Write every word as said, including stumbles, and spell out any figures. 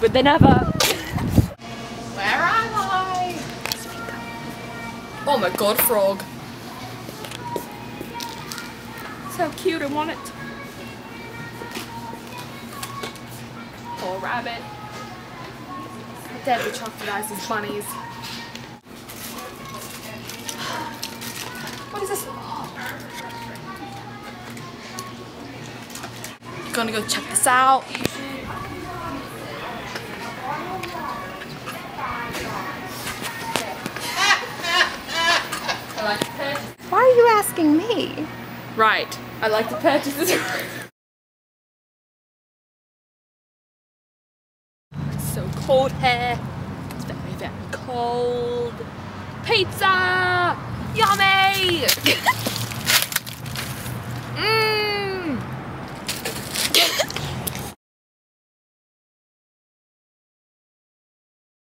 but they never. Where am I? Oh my god, frog. So cute, I want it. Poor rabbit. Deadly chocolate bunnies. What is this? Gonna go check this out. I like to purchase. Why are you asking me? Right, I like to purchase this. It's so cold here. It's very, very cold. Pizza! Yummy!